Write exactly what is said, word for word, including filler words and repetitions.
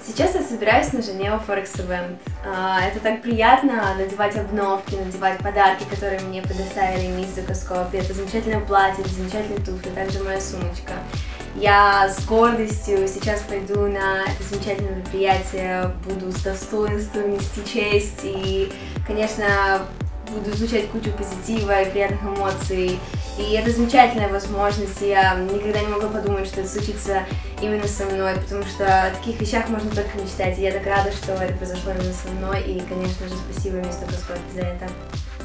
Сейчас я собираюсь на Женева Форекс Event. Это так приятно надевать обновки, надевать подарки, которые мне предоставили мисс Дукаскопи. Это замечательное платье, замечательные туфли, также моя сумочка. Я с гордостью сейчас пойду на это замечательное мероприятие, буду с достоинством нести честь и, конечно, буду излучать кучу позитива и приятных эмоций. И это замечательная возможность, и я никогда не могла подумать, что это случится именно со мной, потому что о таких вещах можно только мечтать, и я так рада, что это произошло именно со мной, и, конечно же, спасибо мисс Дукаскопи за это.